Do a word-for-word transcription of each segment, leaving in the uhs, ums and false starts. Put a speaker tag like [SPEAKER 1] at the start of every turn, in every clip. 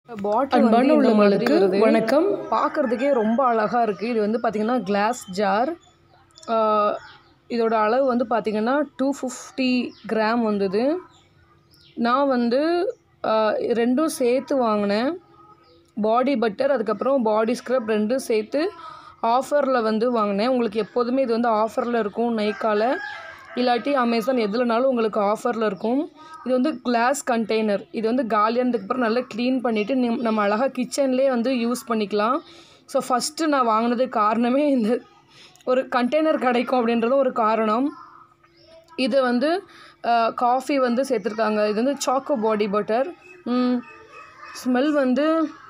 [SPEAKER 1] பாட்டில்
[SPEAKER 2] அன்பான உள்ளவங்களுக்கு வணக்கம்.
[SPEAKER 1] பார்க்குறதுக்கே ரொம்ப அழகாக இருக்குது. இது வந்து பார்த்திங்கன்னா கிளாஸ் ஜார். இதோட அளவு வந்து பார்த்திங்கன்னா டூ ஃபிஃப்டி கிராம் வந்தது. நான் வந்து ரெண்டும் சேர்த்து வாங்கினேன். பாடி பட்டர் அதுக்கப்புறம் பாடி ஸ்க்ரப் ரெண்டும் சேர்த்து ஆஃபரில் வந்து வாங்கினேன். உங்களுக்கு எப்போதுமே இது வந்து ஆஃபரில் இருக்கும். நைக்காவில் இல்லாட்டி அமேசான் எதுலனாலும் உங்களுக்கு ஆஃபரில் இருக்கும். இது வந்து கிளாஸ் கண்டெய்னர். இது வந்து காலியானதுக்கப்புறம் நல்லா க்ளீன் பண்ணிவிட்டு நம்ம அழகாக கிச்சன்லேயே வந்து யூஸ் பண்ணிக்கலாம். ஸோ ஃபஸ்ட்டு நான் வாங்கினதுக்கு காரணமே இந்த ஒரு கண்டெய்னர் கிடைக்கும் அப்படின்றது ஒரு காரணம். இது வந்து காஃபி வந்து சேர்த்துருக்காங்க. இது வந்து சாக்கோ பாடி பட்டர். ஸ்மெல் வந்து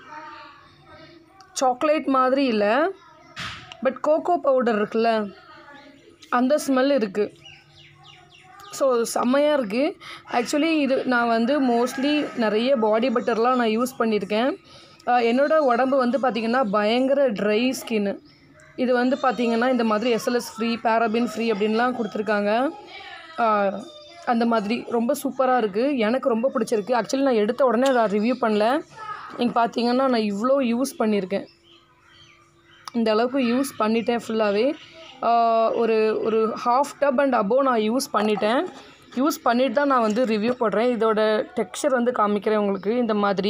[SPEAKER 1] சாக்லேட் மாதிரி இல்லை, பட் கோகோ பவுடர் இருக்குல்ல அந்த ஸ்மெல் இருக்குது. ஸோ செம்மையாக இருக்குது. ஆக்சுவலி இது நான் வந்து மோஸ்ட்லி நிறைய பாடி பட்டர்லாம் நான் யூஸ் பண்ணியிருக்கேன். என்னோடய உடம்பு வந்து பார்த்திங்கன்னா பயங்கர ட்ரை ஸ்கின்னு. இது வந்து பார்த்திங்கன்னா இந்த மாதிரி எஸ்எல்எஸ் ஃப்ரீ, பேராபின் ஃப்ரீ அப்படின்லாம் கொடுத்துருக்காங்க. அந்த மாதிரி ரொம்ப சூப்பராக இருக்குது. எனக்கு ரொம்ப பிடிச்சிருக்கு. ஆக்சுவலி நான் எடுத்த உடனே நான் ரிவ்யூ பண்ணல. இங்கே பார்த்திங்கன்னா நான் இவ்வளோ யூஸ் பண்ணியிருக்கேன். இந்த அளவுக்கு யூஸ் பண்ணிட்டேன் ஃபுல்லாகவே. ஒரு ஒரு ஹாஃப் டப் அண்ட் அபோவ் நான் யூஸ் பண்ணிட்டேன். யூஸ் பண்ணிட்டு தான் நான் வந்து ரிவ்யூ போடுறேன். இதோட டெக்ஸ்சர் வந்து காமிக்கிறேன் உங்களுக்கு. இந்த மாதிரி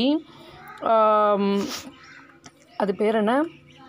[SPEAKER 1] அது பேர் என்ன,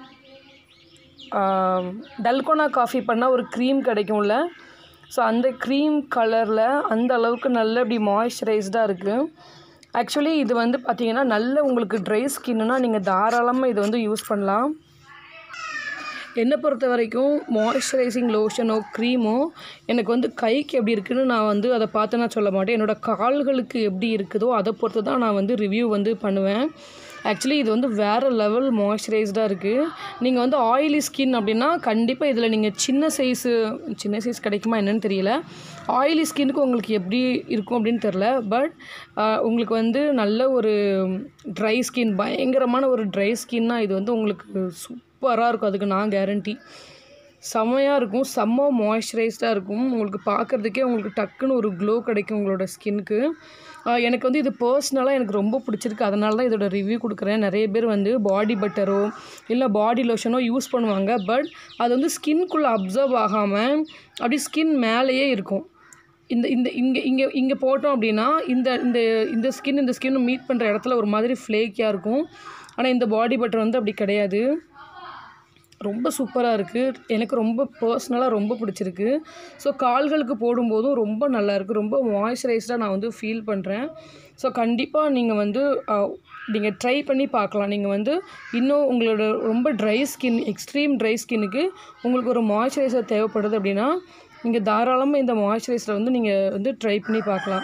[SPEAKER 1] டல்கோனா காஃபி பண்ணால் ஒரு க்ரீம் கிடைக்கும்ல, ஸோ அந்த க்ரீம் கலரில் அந்த அளவுக்கு நல்ல இப்படி மாய்ஸ்சரைஸ்டாக இருக்குது. ஆக்சுவலி இது வந்து பார்த்திங்கன்னா நல்ல உங்களுக்கு ட்ரை ஸ்கின்னுனால் நீங்கள் தாராளமாக இது வந்து யூஸ் பண்ணலாம். என்னை பொறுத்த வரைக்கும் மாய்ஸ்சரைசிங் லோஷனோ க்ரீமோ எனக்கு வந்து கைக்கு எப்படி இருக்குதுன்னு நான் வந்து அதை பார்த்து நான் சொல்ல மாட்டேன். என்னோடய கால்களுக்கு எப்படி இருக்குதோ அதை பொறுத்து தான் நான் வந்து ரிவ்யூ வந்து பண்ணுவேன். ஆக்சுவலி இது வந்து வேறு லெவல் மாய்ஸ்சரைஸ்டாக இருக்குது. நீங்கள் வந்து ஆயிலி ஸ்கின் அப்படின்னா கண்டிப்பாக இதில் நீங்கள் சின்ன சைஸு சின்ன சைஸ் கிடைக்குமா என்னன்னு தெரியல. ஆயிலி ஸ்கின்னுக்கு உங்களுக்கு எப்படி இருக்கும் அப்படின்னு தெரில. பட் உங்களுக்கு வந்து நல்ல ஒரு ட்ரை ஸ்கின், பயங்கரமான ஒரு ட்ரை ஸ்கின்னாக இது வந்து உங்களுக்கு சூப்பராக இருக்கும். அதுக்கு நான் கேரண்டி. செம்மையாக இருக்கும். செம்ம மாய்ஸ்சரைஸ்டாக இருக்கும். உங்களுக்கு பார்க்குறதுக்கே உங்களுக்கு டக்குன்னு ஒரு க்ளோ கிடைக்கும் உங்களோட ஸ்கின்னுக்கு. எனக்கு வந்து இது பர்சனலாக எனக்கு ரொம்ப பிடிச்சிருக்கு. அதனால தான் இதோட ரிவ்யூ கொடுக்குறேன். நிறைய பேர் வந்து பாடி பட்டரோ இல்லை பாடி லோஷனோ யூஸ் பண்ணுவாங்க. பட் அது வந்து ஸ்கின்குள்ளே அப்சர்வ் ஆகாமல் அப்படி ஸ்கின் மேலேயே இருக்கும். இந்த இந்த இங்கே இங்கே இங்கே போட்டோம் அப்படின்னா இந்த இந்த இந்த ஸ்கின் இந்த ஸ்கின் மீட் பண்ணுற இடத்துல ஒரு மாதிரி ஃப்ளேக்கியாக இருக்கும். ஆனால் இந்த பாடி பட்டர் வந்து அப்படி கிடையாது. ரொம்ப சூப்பராக இருக்குது. எனக்கு ரொம்ப பர்சனலாக ரொம்ப பிடிச்சிருக்கு. ஸோ கால்களுக்கு போடும்போதும் ரொம்ப நல்லாயிருக்கு. ரொம்ப மாய்ஸ்சரைஸ்டாக நான் வந்து ஃபீல் பண்ணுறேன். ஸோ கண்டிப்பாக நீங்கள் வந்து நீங்கள் ட்ரை பண்ணி பார்க்கலாம். நீங்கள் வந்து இன்னும் உங்களோட ரொம்ப ட்ரை ஸ்கின், எக்ஸ்ட்ரீம் ட்ரை ஸ்கின்னுக்கு உங்களுக்கு ஒரு மாய்ஸ்சரைசர் தேவைப்படுது அப்படின்னா நீங்கள் தாராளமாக இந்த மாய்ஸ்சரைசரை வந்து நீங்கள் வந்து ட்ரை பண்ணி பார்க்கலாம்.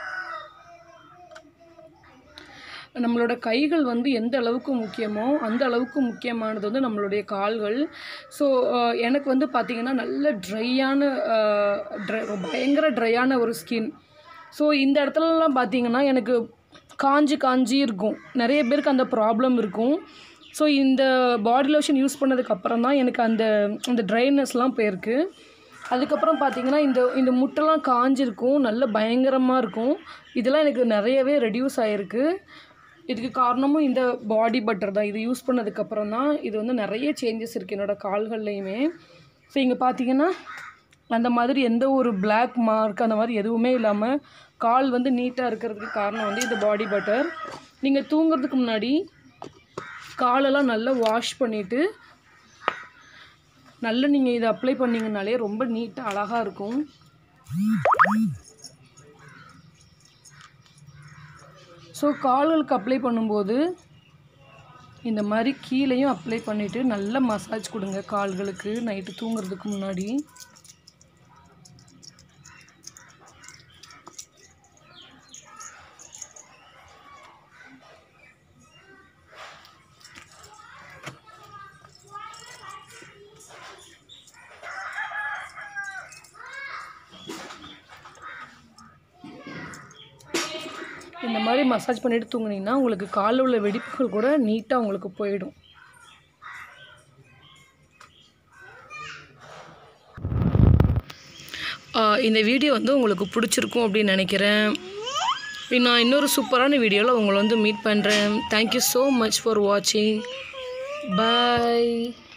[SPEAKER 1] நம்மளோட கைகள் வந்து எந்த அளவுக்கு முக்கியமோ அந்த அளவுக்கு முக்கியமானது வந்து நம்மளுடைய கால்கள். ஸோ எனக்கு வந்து பார்த்திங்கன்னா நல்ல ட்ரையான ட்ரை பயங்கர ட்ரையான ஒரு ஸ்கின். ஸோ இந்த இடத்துலலாம் பார்த்திங்கன்னா எனக்கு காஞ்சி காஞ்சி இருக்கும். நிறைய பேருக்கு அந்த ப்ராப்ளம் இருக்கும். ஸோ இந்த பாடி லோஷன் யூஸ் பண்ணதுக்கப்புறம் தான் எனக்கு அந்த அந்த ட்ரைனஸ்லாம் போயிருக்கு. அதுக்கப்புறம் பார்த்திங்கன்னா இந்த இந்த முட்டெல்லாம் காஞ்சிருக்கும், நல்ல பயங்கரமாக இருக்கும். இதெல்லாம் எனக்கு நிறையவே ரெடியூஸ் ஆகிருக்கு. இதுக்கு காரணமும் இந்த பாடி பட்டர் தான். இது யூஸ் பண்ணதுக்கப்புறம் தான் இது வந்து நிறைய சேஞ்சஸ் இருக்குது என்னோடய கால்கள்லையுமே. ஸோ இங்கே பார்த்திங்கன்னா அந்த மாதிரி எந்த ஒரு பிளாக் மார்க் அந்த மாதிரி எதுவுமே இல்லாமல் கால் வந்து நீட்டாக இருக்கிறதுக்கு காரணம் வந்து இந்த பாடி பட்டர். நீங்கள் தூங்குறதுக்கு முன்னாடி காலெல்லாம் நல்லா வாஷ் பண்ணிவிட்டு நல்லா நீங்கள் இதை அப்ளை பண்ணிங்கனாலே ரொம்ப நீட்டாக அழகாக இருக்கும். ஸோ கால்களுக்கு அப்ளை பண்ணும்போது இந்த மாதிரி கீழேயும் அப்ளை பண்ணிவிட்டு நல்லா மசாஜ் கொடுங்க கால்களுக்கு நைட்டு தூங்குறதுக்கு முன்னாடி. இந்த மாதிரி மசாஜ் பண்ணிவிட்டு தூங்குனீங்கன்னா உங்களுக்கு காலில் உள்ள வெடிப்புகள் கூட நீட்டாக உங்களுக்கு போயிடும். இந்த வீடியோ வந்து உங்களுக்கு பிடிச்சிருக்கும் அப்படின்னு நினைக்கிறேன். நான் இன்னொரு சூப்பரான வீடியோவில் உங்களை வந்து மீட் பண்ணுறேன். தேங்க்யூ ஸோ மச் ஃபார் வாட்சிங். பாய்.